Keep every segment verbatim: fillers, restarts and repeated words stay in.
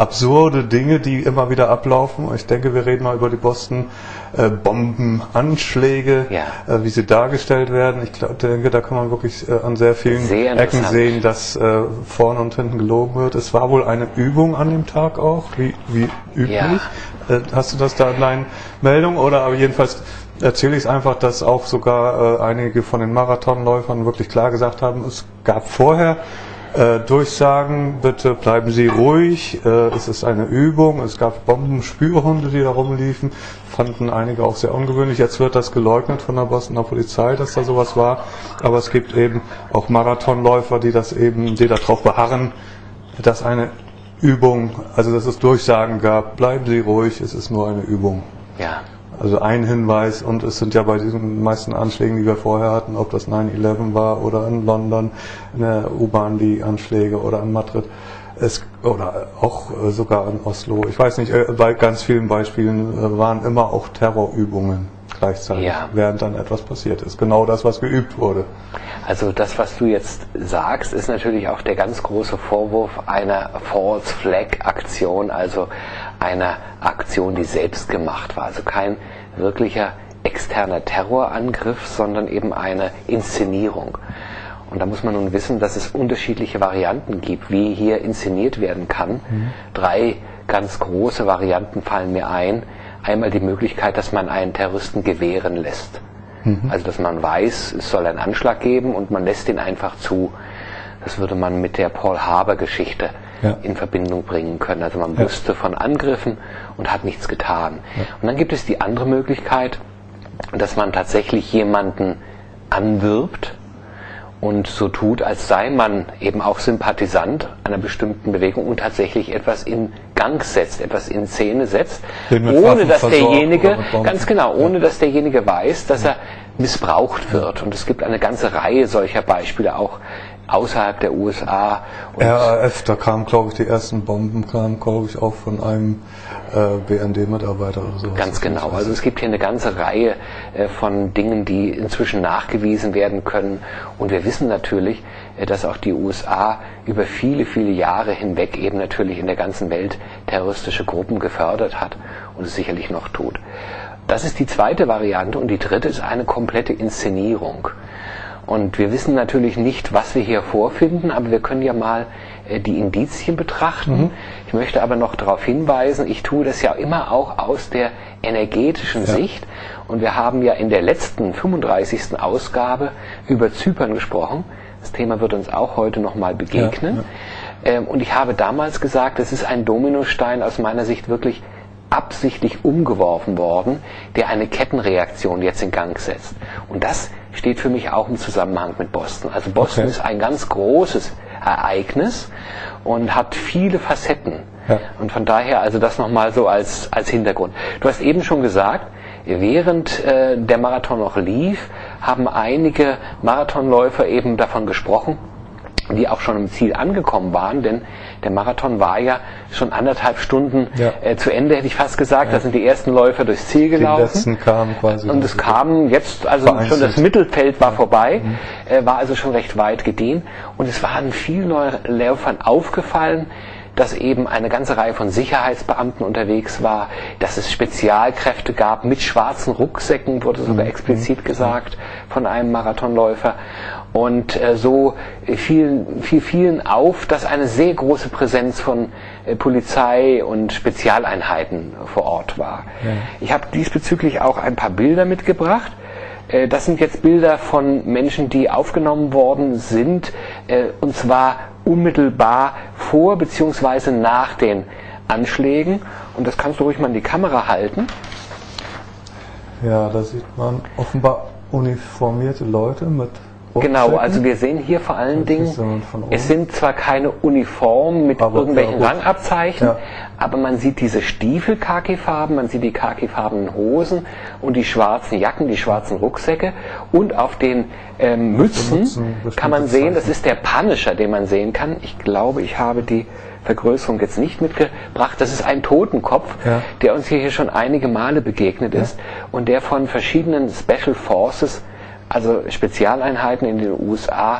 absurde Dinge, die immer wieder ablaufen. Ich denke, wir reden mal über die Boston äh, Bombenanschläge, ja. äh, wie sie dargestellt werden. Ich glaub, denke, da kann man wirklich äh, an sehr vielen sehr Ecken sehen, dass äh, vorne und hinten gelogen wird. Es war wohl eine Übung an dem Tag auch, wie, wie üblich. Ja. Äh, hast du das da in deinen Meldungen? Oder aber jedenfalls erzähle ich es einfach, dass auch sogar äh, einige von den Marathonläufern wirklich klar gesagt haben, es gab vorher Äh, Durchsagen, bitte bleiben Sie ruhig, äh, es ist eine Übung, es gab Bombenspürhunde, die da rumliefen, fanden einige auch sehr ungewöhnlich. Jetzt wird das geleugnet von der Bostoner Polizei, dass da sowas war, aber es gibt eben auch Marathonläufer, die das eben, die darauf beharren, dass eine Übung, also dass es Durchsagen gab, bleiben Sie ruhig, es ist nur eine Übung. Ja. Also ein Hinweis, und es sind ja bei diesen meisten Anschlägen, die wir vorher hatten, ob das neun elf war oder in London, in der U-Bahn die Anschläge oder in Madrid, es, oder auch äh, sogar in Oslo. Ich weiß nicht, äh, bei ganz vielen Beispielen äh, waren immer auch Terrorübungen gleichzeitig, ja. während dann etwas passiert ist. Genau das, was geübt wurde. Also das, was du jetzt sagst, ist natürlich auch der ganz große Vorwurf einer False Flag Aktion, also einer Aktion, die selbst gemacht war. Also kein wirklicher externer Terrorangriff, sondern eben eine Inszenierung. Und da muss man nun wissen, dass es unterschiedliche Varianten gibt, wie hier inszeniert werden kann. Mhm. Drei ganz große Varianten fallen mir ein. Einmal die Möglichkeit, dass man einen Terroristen gewähren lässt. Mhm. Also dass man weiß, es soll einen Anschlag geben und man lässt ihn einfach zu. Das würde man mit der Paul Harbour-Geschichte ja. in Verbindung bringen können. Also man ja. wusste von Angriffen und hat nichts getan. Ja. Und dann gibt es die andere Möglichkeit, dass man tatsächlich jemanden anwirbt und so tut, als sei man eben auch Sympathisant einer bestimmten Bewegung und tatsächlich etwas in Gang setzt, etwas in Szene setzt, ohne dass derjenige, ganz genau, ohne ja. dass derjenige weiß, dass er missbraucht wird. Und es gibt eine ganze Reihe solcher Beispiele auch außerhalb der U S A. Und R A F, da kamen, glaube ich, die ersten Bomben, kamen, glaube ich, auch von einem äh, B N D-Mitarbeiter oder so. Ganz genau. Also es gibt hier eine ganze Reihe äh, von Dingen, die inzwischen nachgewiesen werden können. Und wir wissen natürlich, äh, dass auch die U S A über viele, viele Jahre hinweg eben natürlich in der ganzen Welt terroristische Gruppen gefördert hat und es sicherlich noch tut. Das ist die zweite Variante, und die dritte ist eine komplette Inszenierung. Und wir wissen natürlich nicht, was wir hier vorfinden, aber wir können ja mal äh, die Indizien betrachten. Mhm. Ich möchte aber noch darauf hinweisen, ich tue das ja immer auch aus der energetischen ja. Sicht. Und wir haben ja in der letzten fünfunddreißigsten Ausgabe über Zypern gesprochen. Das Thema wird uns auch heute nochmal begegnen. Ja, ja. Ähm, und ich habe damals gesagt, es ist ein Dominostein aus meiner Sicht wirklich absichtlich umgeworfen worden, der eine Kettenreaktion jetzt in Gang setzt. Und das steht für mich auch im Zusammenhang mit Boston. Also Boston okay. ist ein ganz großes Ereignis und hat viele Facetten. Ja. Und von daher, also das nochmal so als, als Hintergrund. Du hast eben schon gesagt, während äh, der Marathon noch lief, haben einige Marathonläufer eben davon gesprochen, die auch schon im Ziel angekommen waren, denn der Marathon war ja schon anderthalb Stunden ja. äh, zu Ende, hätte ich fast gesagt. Ja. Da sind die ersten Läufer durchs Ziel gelaufen. Die letzten kamen quasi. Und es kamen jetzt, also schon das Mittelfeld war vorbei, mhm. äh, war also schon recht weit gediehen. Und es waren vielen Läufern aufgefallen, dass eben eine ganze Reihe von Sicherheitsbeamten unterwegs war, dass es Spezialkräfte gab mit schwarzen Rucksäcken, wurde sogar mhm. explizit gesagt von einem Marathonläufer. Und äh, so fiel, fiel vielen auf, dass eine sehr große Präsenz von äh, Polizei und Spezialeinheiten vor Ort war. Ja. Ich habe diesbezüglich auch ein paar Bilder mitgebracht. Äh, das sind jetzt Bilder von Menschen, die aufgenommen worden sind, äh, und zwar unmittelbar vor bzw. nach den Anschlägen. Und das kannst du ruhig mal in die Kamera halten. Ja, da sieht man offenbar uniformierte Leute mit Genau, also wir sehen hier vor allen Dingen, es sind zwar keine Uniformen mit aber irgendwelchen Rangabzeichen, ja. aber man sieht diese Stiefel Khaki-Farben, man sieht die khaki-farbenen Hosen und die schwarzen Jacken, die schwarzen Rucksäcke, und auf den ähm, Mützen kann man sehen, das ist der Punisher, den man sehen kann. Ich glaube, ich habe die Vergrößerung jetzt nicht mitgebracht. Das ist ein Totenkopf, ja. der uns hier schon einige Male begegnet ja. ist und der von verschiedenen Special Forces, also Spezialeinheiten in den U S A,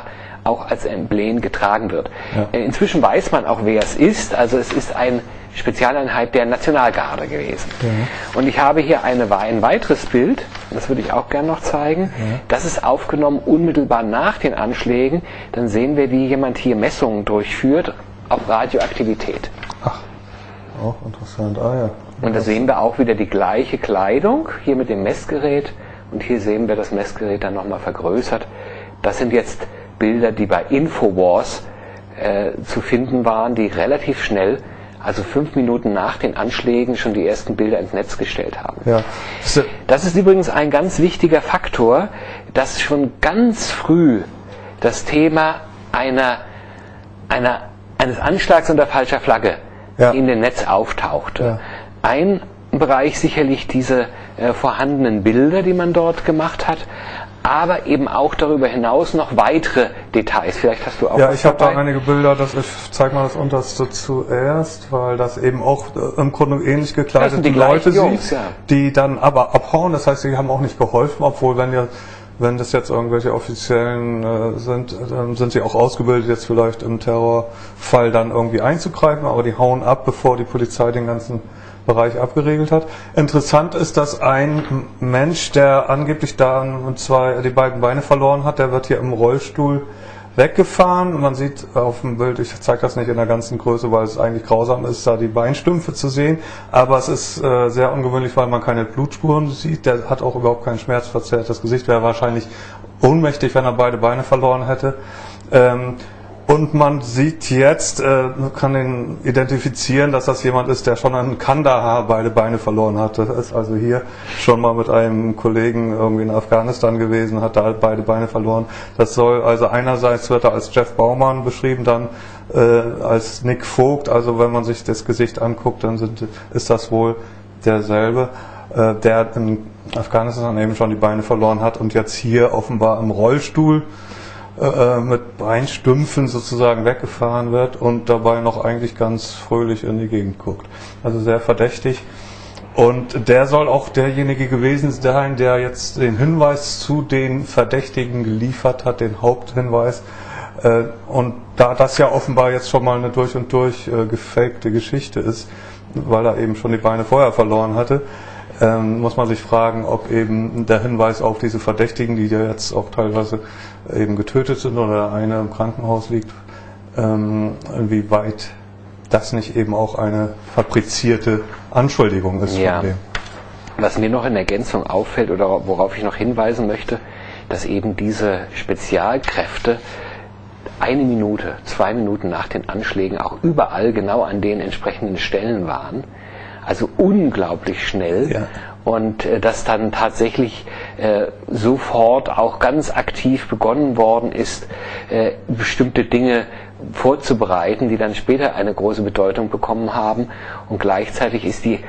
auch als Emblem getragen wird. Ja. Inzwischen weiß man auch, wer es ist. Also es ist eine Spezialeinheit der Nationalgarde gewesen. Ja. Und ich habe hier eine, ein weiteres Bild, das würde ich auch gerne noch zeigen. Ja. Das ist aufgenommen unmittelbar nach den Anschlägen. Dann sehen wir, wie jemand hier Messungen durchführt auf Radioaktivität. Ach, auch interessant. Ah, ja. Und da sehen wir auch wieder die gleiche Kleidung, hier mit dem Messgerät. Und hier sehen wir das Messgerät dann nochmal vergrößert. Das sind jetzt Bilder, die bei Infowars äh, zu finden waren, die relativ schnell, also fünf Minuten nach den Anschlägen, schon die ersten Bilder ins Netz gestellt haben. Ja. Das ist übrigens ein ganz wichtiger Faktor, dass schon ganz früh das Thema einer, einer, eines Anschlags unter falscher Flagge ja. in dem Netz auftauchte. Ja. Ein Bereich sicherlich diese äh, vorhandenen Bilder, die man dort gemacht hat, aber eben auch darüber hinaus noch weitere Details. Vielleicht hast du auch Ja, ich habe da einige Bilder, das ich zeige mal das unterste zuerst, weil das eben auch äh, im Grunde ähnlich gekleidete Leute Jungs, sieht, ja. die dann aber abhauen. Das heißt, sie haben auch nicht geholfen, obwohl wenn ja wenn das jetzt irgendwelche Offiziellen äh, sind, dann sind sie auch ausgebildet, jetzt vielleicht im Terrorfall dann irgendwie einzugreifen, aber die hauen ab, bevor die Polizei den ganzen Bereich abgeregelt hat. Interessant ist, dass ein Mensch, der angeblich da und zwei, die beiden Beine verloren hat, der wird hier im Rollstuhl weggefahren. Man sieht auf dem Bild, ich zeige das nicht in der ganzen Größe, weil es eigentlich grausam ist, da die Beinstümpfe zu sehen. Aber es ist äh, sehr ungewöhnlich, weil man keine Blutspuren sieht. Der hat auch überhaupt kein schmerzverzerrtes Gesicht. Wäre wahrscheinlich ohnmächtig, wenn er beide Beine verloren hätte. Ähm, Und man sieht jetzt, äh, kann ihn identifizieren, dass das jemand ist, der schon in Kandahar beide Beine verloren hatte. Ist also hier schon mal mit einem Kollegen irgendwie in Afghanistan gewesen, hat da beide Beine verloren. Das soll also einerseits wird er als Jeff Baumann beschrieben, dann äh, als Nick Vogt. Also wenn man sich das Gesicht anguckt, dann sind, ist das wohl derselbe, äh, der in Afghanistan eben schon die Beine verloren hat und jetzt hier offenbar im Rollstuhl mit Beinstümpfen sozusagen weggefahren wird und dabei noch eigentlich ganz fröhlich in die Gegend guckt. Also sehr verdächtig. Und der soll auch derjenige gewesen sein, der jetzt den Hinweis zu den Verdächtigen geliefert hat, den Haupthinweis. Und da das ja offenbar jetzt schon mal eine durch und durch gefakte Geschichte ist, weil er eben schon die Beine vorher verloren hatte, Ähm, muss man sich fragen, ob eben der Hinweis auf diese Verdächtigen, die ja jetzt auch teilweise eben getötet sind oder einer im Krankenhaus liegt, ähm, inwieweit das nicht eben auch eine fabrizierte Anschuldigung ist ja. von dem. Was mir noch in Ergänzung auffällt oder worauf ich noch hinweisen möchte, dass eben diese Spezialkräfte eine Minute, zwei Minuten nach den Anschlägen auch überall genau an den entsprechenden Stellen waren. Also unglaublich schnell ja. und äh, dass dann tatsächlich äh, sofort auch ganz aktiv begonnen worden ist, äh, bestimmte Dinge vorzubereiten, die dann später eine große Bedeutung bekommen haben. Und gleichzeitig ist die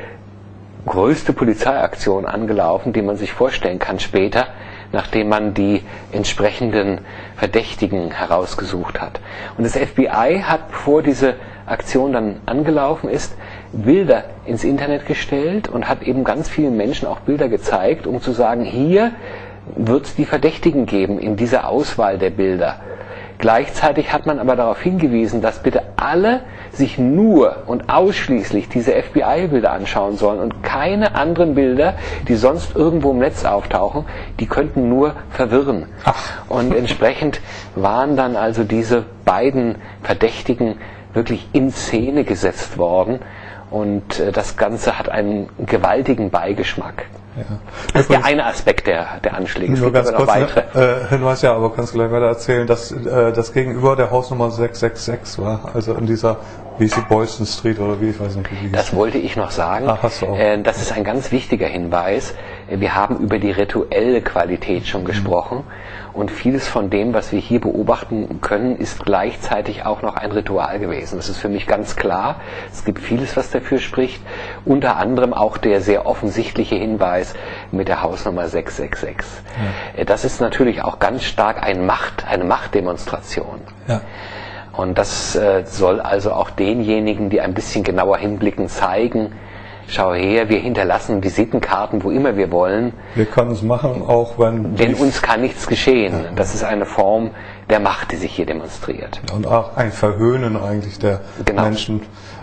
größte Polizeiaktion angelaufen, die man sich vorstellen kann später, nachdem man die entsprechenden Verdächtigen herausgesucht hat. Und das F B I hat, bevor diese Aktion dann angelaufen ist, Bilder ins Internet gestellt und hat eben ganz vielen Menschen auch Bilder gezeigt, um zu sagen, hier wird es die Verdächtigen geben in dieser Auswahl der Bilder. Gleichzeitig hat man aber darauf hingewiesen, dass bitte alle sich nur und ausschließlich diese F B I-Bilder anschauen sollen und keine anderen Bilder, die sonst irgendwo im Netz auftauchen, die könnten nur verwirren. Ach. Und entsprechend waren dann also diese beiden Verdächtigen wirklich in Szene gesetzt worden. Und äh, das Ganze hat einen gewaltigen Beigeschmack. Ja. Das ist der eine Aspekt der, der Anschläge. Nur ganz kurz äh, Hinweis, ja, aber kannst du gleich weiter erzählen, dass äh, das Gegenüber der Hausnummer sechs sechs sechs war, also in dieser, wie ist die, Boylston Street oder wie, ich weiß nicht, wie die Das wollte ich noch sagen. Ach, hast du auch. Äh, das ist ein ganz wichtiger Hinweis. Wir haben über die rituelle Qualität schon gesprochen. Und vieles von dem, was wir hier beobachten können, ist gleichzeitig auch noch ein Ritual gewesen. Das ist für mich ganz klar. Es gibt vieles, was dafür spricht. Unter anderem auch der sehr offensichtliche Hinweis mit der Hausnummer sechs sechs sechs. Ja. Das ist natürlich auch ganz stark ein Macht, eine Machtdemonstration. Ja. Und das äh, soll also auch denjenigen, die ein bisschen genauer hinblicken, zeigen, schau her, wir hinterlassen Visitenkarten, wo immer wir wollen. Wir können es machen, auch wenn... Denn uns kann nichts geschehen. Ja. Das ist eine Form der Macht, die sich hier demonstriert. Und auch ein Verhöhnen eigentlich der genau. Menschen,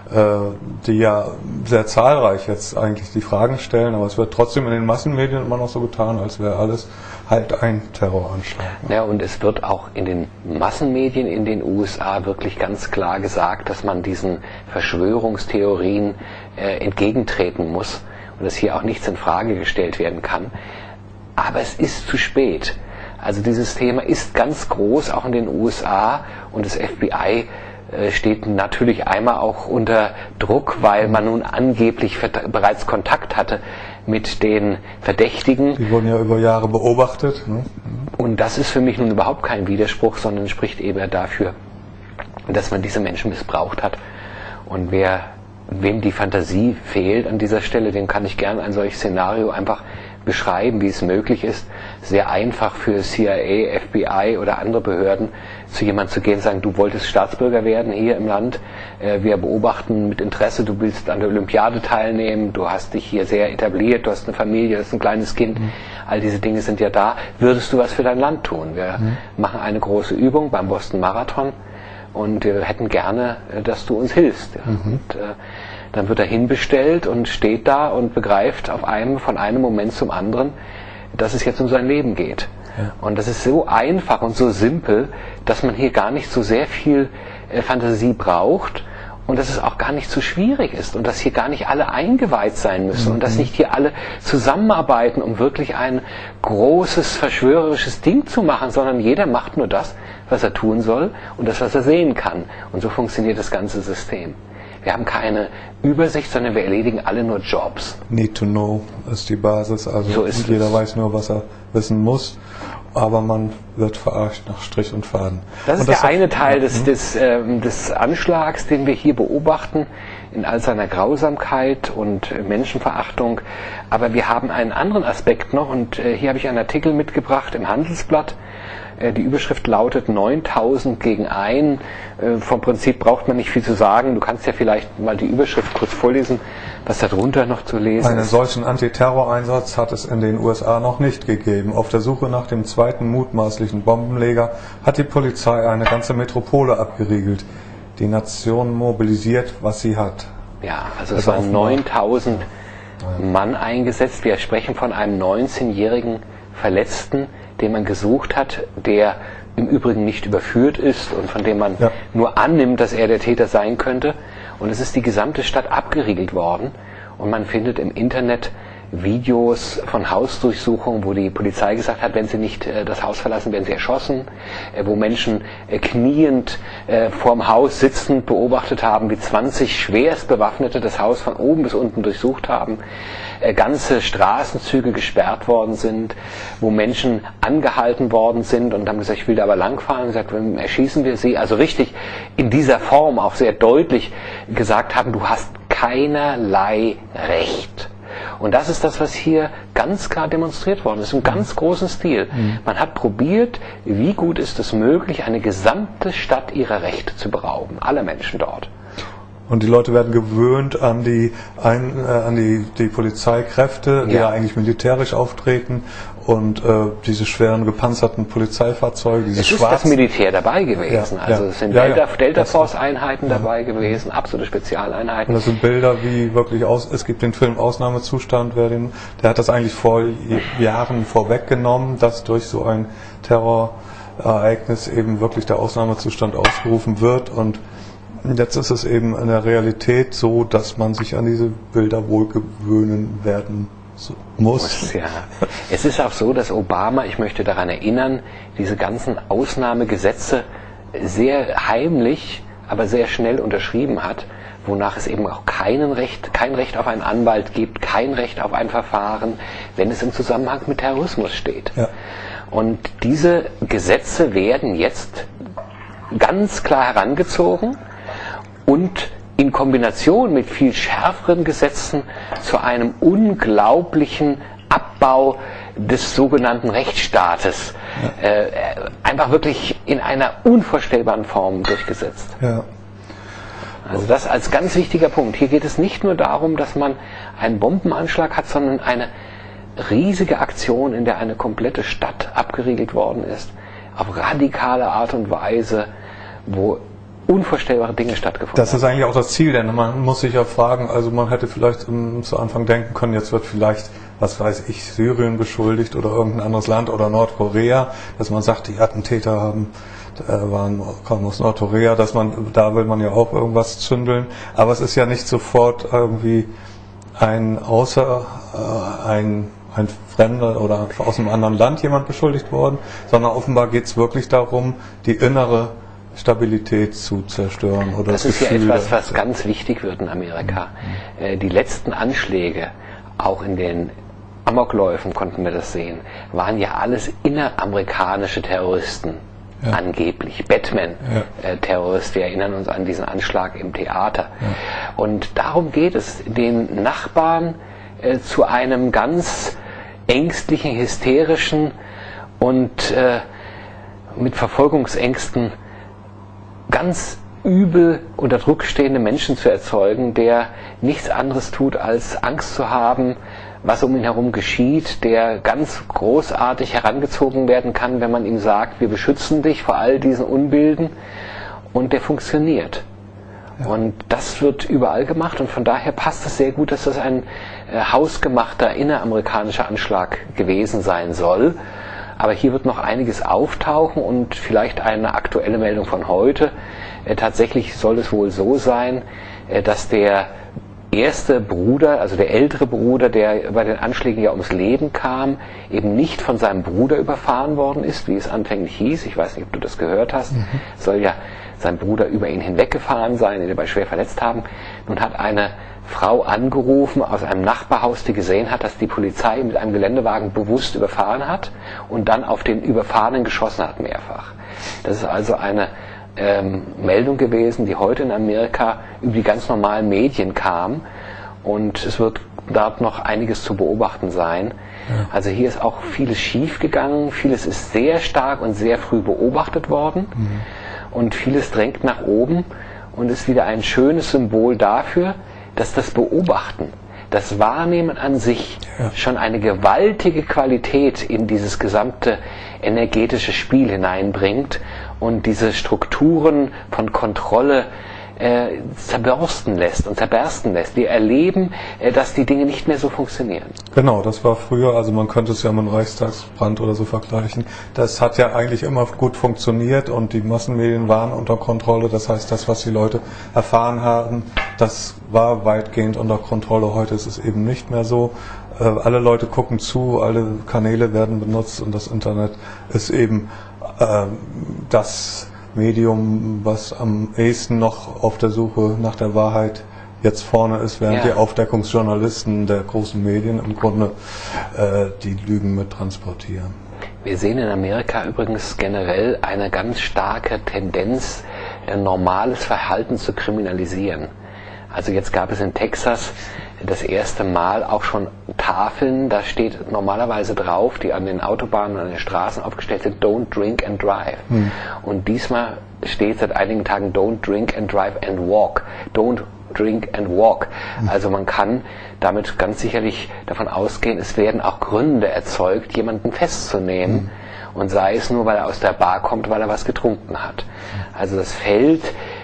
die ja sehr zahlreich jetzt eigentlich die Fragen stellen, aber es wird trotzdem in den Massenmedien immer noch so getan, als wäre alles halt ein Terroranschlag. Ja, und es wird auch in den Massenmedien in den U S A wirklich ganz klar gesagt, dass man diesen Verschwörungstheorien äh, entgegentreten muss und dass hier auch nichts in Frage gestellt werden kann. Aber es ist zu spät. Also dieses Thema ist ganz groß, auch in den U S A, und das F B I steht natürlich einmal auch unter Druck, weil man nun angeblich bereits Kontakt hatte mit den Verdächtigen. Die wurden ja über Jahre beobachtet. Ne? Und das ist für mich nun überhaupt kein Widerspruch, sondern spricht eben dafür, dass man diese Menschen missbraucht hat. Und wer, wem die Fantasie fehlt an dieser Stelle, dem kann ich gerne ein solches Szenario einfach beschreiben, wie es möglich ist, sehr einfach für C I A, F B I oder andere Behörden zu jemandem zu gehen und sagen, du wolltest Staatsbürger werden hier im Land, wir beobachten mit Interesse, du willst an der Olympiade teilnehmen, du hast dich hier sehr etabliert, du hast eine Familie, du hast ein kleines Kind, mhm. all diese Dinge sind ja da, würdest du was für dein Land tun? Wir mhm. machen eine große Übung beim Boston Marathon und wir hätten gerne, dass du uns hilfst. Mhm. Und, äh, dann wird er hinbestellt und steht da und begreift auf einem, von einem Moment zum anderen, dass es jetzt um sein Leben geht. Ja. Und das ist so einfach und so simpel, dass man hier gar nicht so sehr viel äh, Fantasie braucht und dass es auch gar nicht so schwierig ist und dass hier gar nicht alle eingeweiht sein müssen mhm. und dass nicht hier alle zusammenarbeiten, um wirklich ein großes verschwörerisches Ding zu machen, sondern jeder macht nur das, was er tun soll und das, was er sehen kann. Und so funktioniert das ganze System. Wir haben keine Übersicht, sondern wir erledigen alle nur Jobs. Need to know ist die Basis. Also so ist jeder es. weiß nur, was er wissen muss, aber man wird verarscht nach Strich und Faden. Das ist und das der eine Teil des, des, ähm, des Anschlags, den wir hier beobachten, in all seiner Grausamkeit und äh, Menschenverachtung. Aber wir haben einen anderen Aspekt noch, und äh, hier habe ich einen Artikel mitgebracht im Handelsblatt. Die Überschrift lautet neuntausend gegen ein. Vom Prinzip braucht man nicht viel zu sagen. Du kannst ja vielleicht mal die Überschrift kurz vorlesen, was da drunter noch zu lesen ist. Einen solchen Antiterroreinsatz hat es in den U S A noch nicht gegeben. Auf der Suche nach dem zweiten mutmaßlichen Bombenleger hat die Polizei eine ganze Metropole abgeriegelt. Die Nation mobilisiert, was sie hat. Ja, also es waren neuntausend Mann eingesetzt. Wir sprechen von einem neunzehnjährigen Verletzten, den man gesucht hat, der im Übrigen nicht überführt ist und von dem man ja. nur annimmt, dass er der Täter sein könnte. Und es ist die gesamte Stadt abgeriegelt worden und man findet im Internet Videos von Hausdurchsuchungen, wo die Polizei gesagt hat, wenn sie nicht äh, das Haus verlassen, werden sie erschossen, äh, wo Menschen äh, kniend äh, vorm Haus sitzend beobachtet haben, wie zwanzig schwerst Bewaffnete das Haus von oben bis unten durchsucht haben, äh, ganze Straßenzüge gesperrt worden sind, wo Menschen angehalten worden sind und haben gesagt, ich will da aber langfahren, und gesagt, dann erschießen wir sie. Also richtig in dieser Form auch sehr deutlich gesagt haben, du hast keinerlei Recht. Und das ist das, was hier ganz klar demonstriert worden ist, im ganz großen Stil. Mhm. Man hat probiert, wie gut ist es möglich, eine gesamte Stadt ihrer Rechte zu berauben, aller Menschen dort. Und die Leute werden gewöhnt an die, ein, äh, an die, die Polizeikräfte, die ja. ja eigentlich militärisch auftreten, und äh, diese schweren gepanzerten Polizeifahrzeuge, diese schwarzen. Es ist schwarzen, das Militär dabei gewesen. Ja, also ja. es sind ja, Delta, ja. Delta Force Einheiten ja. dabei gewesen, absolute Spezialeinheiten. Und das sind Bilder, wie wirklich aus, es gibt den Film Ausnahmezustand, wer den, der hat das eigentlich vor Jahren vorweggenommen, dass durch so ein Terrorereignis eben wirklich der Ausnahmezustand ausgerufen wird, und jetzt ist es eben in der Realität so, dass man sich an diese Bilder wohl gewöhnen werden muss. muss ja. Es ist auch so, dass Obama, ich möchte daran erinnern, diese ganzen Ausnahmegesetze sehr heimlich, aber sehr schnell unterschrieben hat, wonach es eben auch keinen Recht, kein Recht auf einen Anwalt gibt, kein Recht auf ein Verfahren, wenn es im Zusammenhang mit Terrorismus steht. Ja. Und diese Gesetze werden jetzt ganz klar herangezogen und in Kombination mit viel schärferen Gesetzen zu einem unglaublichen Abbau des sogenannten Rechtsstaates ja. äh, einfach wirklich in einer unvorstellbaren Form durchgesetzt. Ja. Also das als ganz wichtiger Punkt. Hier geht es nicht nur darum, dass man einen Bombenanschlag hat, sondern eine riesige Aktion, in der eine komplette Stadt abgeriegelt worden ist, auf radikale Art und Weise, wo unvorstellbare Dinge stattgefunden haben. Das ist eigentlich auch das Ziel, denn man muss sich ja fragen, also man hätte vielleicht um, zu Anfang denken können, jetzt wird vielleicht, was weiß ich, Syrien beschuldigt oder irgendein anderes Land oder Nordkorea, dass man sagt, die Attentäter haben, äh, waren, kamen aus Nordkorea, dass man, da will man ja auch irgendwas zündeln, aber es ist ja nicht sofort irgendwie ein außer, äh, ein ein Fremder oder aus einem anderen Land jemand beschuldigt worden, sondern offenbar geht es wirklich darum, die innere Stabilität zu zerstören. Oder das, das ist ja etwas, was ganz wichtig wird in Amerika. Mhm. Die letzten Anschläge, auch in den Amokläufen konnten wir das sehen, waren ja alles inneramerikanische Terroristen. Ja. Angeblich. Batman-Terrorist, ja. äh, wir erinnern uns an diesen Anschlag im Theater. Ja. Und darum geht es, den Nachbarn äh, zu einem ganz ängstlichen, hysterischen und äh, mit Verfolgungsängsten ganz übel unter Druck stehende Menschen zu erzeugen, der nichts anderes tut, als Angst zu haben, was um ihn herum geschieht, der ganz großartig herangezogen werden kann, wenn man ihm sagt, wir beschützen dich vor all diesen Unbilden, und der funktioniert. Ja. Und das wird überall gemacht, und von daher passt es sehr gut, dass das ein äh, hausgemachter inneramerikanischer Anschlag gewesen sein soll. Aber hier wird noch einiges auftauchen und vielleicht eine aktuelle Meldung von heute. Äh, tatsächlich soll es wohl so sein, äh, dass der erste Bruder, also der ältere Bruder, der bei den Anschlägen ja ums Leben kam, eben nicht von seinem Bruder überfahren worden ist, wie es anfänglich hieß. Ich weiß nicht, ob du das gehört hast. Mhm. Soll ja sein Bruder über ihn hinweggefahren sein, ihn dabei schwer verletzt haben. Nun hat eine Frau angerufen aus einem Nachbarhaus, die gesehen hat, dass die Polizei mit einem Geländewagen bewusst überfahren hat und dann auf den Überfahrenen geschossen hat mehrfach. Das ist also eine ähm, Meldung gewesen, die heute in Amerika über die ganz normalen Medien kam, und es wird dort noch einiges zu beobachten sein. Ja. Also hier ist auch vieles schief gegangen, vieles ist sehr stark und sehr früh beobachtet worden, mhm. und vieles drängt nach oben und ist wieder ein schönes Symbol dafür, dass das Beobachten, das Wahrnehmen an sich ja. schon eine gewaltige Qualität in dieses gesamte energetische Spiel hineinbringt und diese Strukturen von Kontrolle äh, zerbersten lässt und zerbersten lässt. Wir erleben, äh, dass die Dinge nicht mehr so funktionieren. Genau, das war früher, also man könnte es ja mit dem Reichstagsbrand oder so vergleichen. Das hat ja eigentlich immer gut funktioniert und die Massenmedien waren unter Kontrolle. Das heißt, das, was die Leute erfahren haben, das war weitgehend unter Kontrolle. Heute ist es eben nicht mehr so. Äh, alle Leute gucken zu, alle Kanäle werden benutzt, und das Internet ist eben äh, das Medium, was am ehesten noch auf der Suche nach der Wahrheit jetzt vorne ist, während ja. die Aufdeckungsjournalisten der großen Medien im Grunde äh, die Lügen mit transportieren. Wir sehen in Amerika übrigens generell eine ganz starke Tendenz, äh, normales Verhalten zu kriminalisieren. Also jetzt gab es in Texas das erste Mal auch schon Tafeln, da steht normalerweise drauf, die an den Autobahnen und an den Straßen aufgestellt sind, Don't drink and drive. Hm. Und diesmal steht seit einigen Tagen Don't drink and drive and walk. Don't drink and walk. Hm. Also man kann damit ganz sicherlich davon ausgehen, es werden auch Gründe erzeugt, jemanden festzunehmen. Hm. Und sei es nur, weil er aus der Bar kommt, weil er was getrunken hat. Also das Feld,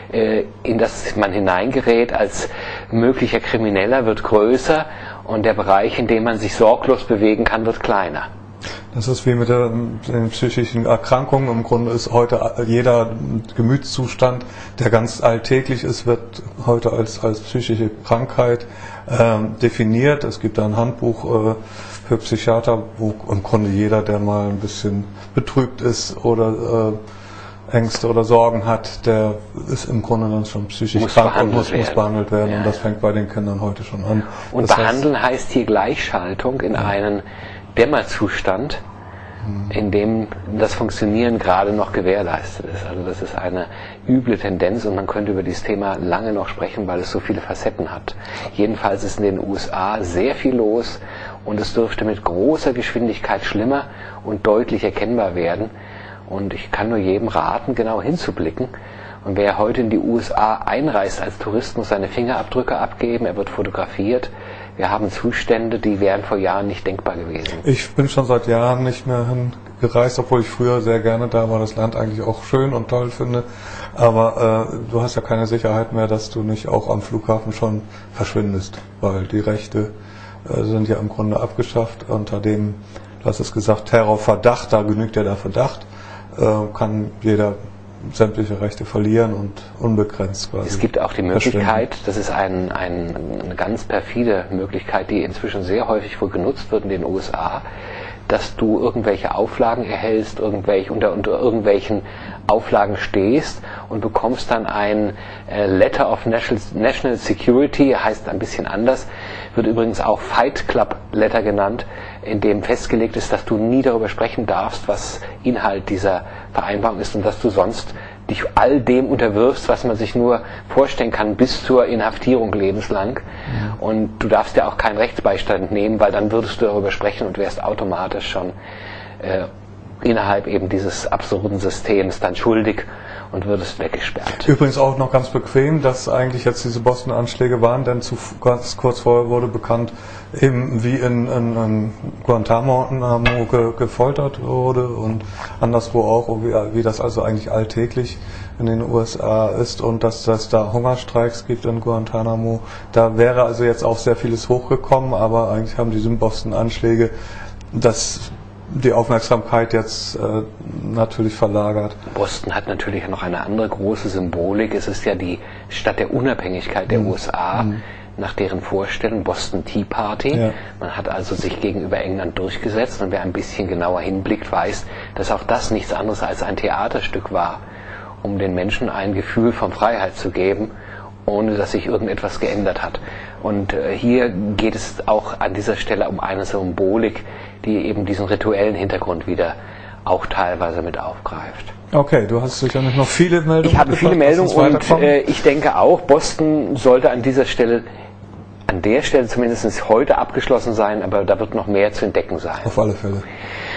in das man hineingerät als möglicher Krimineller, wird größer, und der Bereich, in dem man sich sorglos bewegen kann, wird kleiner. Das ist wie mit der, den psychischen Erkrankungen. Im Grunde ist heute jeder Gemütszustand, der ganz alltäglich ist, wird heute als, als psychische Krankheit äh, definiert. Es gibt da ein Handbuch äh, für Psychiater, wo im Grunde jeder, der mal ein bisschen betrübt ist oder äh, Ängste oder Sorgen hat, der ist im Grunde dann schon psychisch muss krank behandelt und muss, werden. muss behandelt werden. Ja. Und das fängt bei den Kindern heute schon an. Und das behandeln heißt, heißt hier Gleichschaltung in ja. einen Dämmerzustand, hm. in dem das Funktionieren gerade noch gewährleistet ist. Also das ist eine üble Tendenz, und man könnte über dieses Thema lange noch sprechen, weil es so viele Facetten hat. Jedenfalls ist in den U S A sehr viel los, und es dürfte mit großer Geschwindigkeit schlimmer und deutlich erkennbar werden. Und ich kann nur jedem raten, genau hinzublicken Und wer heute in die U S A einreist als Tourist, muss seine Fingerabdrücke abgeben, er wird fotografiert. Wir haben Zustände, die wären vor Jahren nicht denkbar gewesen. Ich bin schon seit Jahren nicht mehr hingereist, obwohl ich früher sehr gerne da war, das Land eigentlich auch schön und toll finde. Aber äh, du hast ja keine Sicherheit mehr, dass du nicht auch am Flughafen schon verschwindest, weil die Rechte äh, sind ja im Grunde abgeschafft. Unter dem, du hast es gesagt, Terrorverdacht, da genügt ja der Verdacht, äh, kann jeder sämtliche Rechte verlieren und unbegrenzt quasi. Es gibt auch die Möglichkeit, das ist ein, ein, eine ganz perfide Möglichkeit, die inzwischen sehr häufig wohl genutzt wird in den U S A, dass du irgendwelche Auflagen erhältst, irgendwelche, unter, unter irgendwelchen Auflagen stehst und bekommst dann ein äh, Letter of National, National Security, heißt ein bisschen anders, wird übrigens auch Fight Club Letter genannt, in dem festgelegt ist, dass du nie darüber sprechen darfst, was Inhalt dieser Vereinbarung ist und dass du sonst dich all dem unterwirfst, was man sich nur vorstellen kann, bis zur Inhaftierung lebenslang. Mhm. Und du darfst ja auch keinen Rechtsbeistand nehmen, weil dann würdest du darüber sprechen und wärst automatisch schon äh, innerhalb eben dieses absurden Systems dann schuldig und würdest weggesperrt. Übrigens auch noch ganz bequem, dass eigentlich jetzt diese Boston-Anschläge waren, denn zu, ganz kurz vorher wurde bekannt, eben wie in, in, in Guantanamo ge, gefoltert wurde und anderswo auch, wie, wie das also eigentlich alltäglich in den U S A ist und dass es da Hungerstreiks gibt in Guantanamo. Da wäre also jetzt auch sehr vieles hochgekommen, aber eigentlich haben diese Boston-Anschläge das die Aufmerksamkeit jetzt äh, natürlich verlagert. Boston hat natürlich noch eine andere große Symbolik. Es ist ja die Stadt der Unabhängigkeit der mhm. U S A, mhm. nach deren Vorstellung Boston Tea Party. Ja. Man hat also sich gegenüber England durchgesetzt und wer ein bisschen genauer hinblickt, weiß, dass auch das nichts anderes als ein Theaterstück war, um den Menschen ein Gefühl von Freiheit zu geben, ohne dass sich irgendetwas geändert hat. Und äh, hier geht es auch an dieser Stelle um eine Symbolik, die eben diesen rituellen Hintergrund wieder auch teilweise mit aufgreift. Okay, du hast sicherlich noch viele Meldungen. Ich habe viele Meldungen und äh, ich denke auch, Boston sollte an dieser Stelle, an der Stelle zumindest heute abgeschlossen sein, aber da wird noch mehr zu entdecken sein. Auf alle Fälle.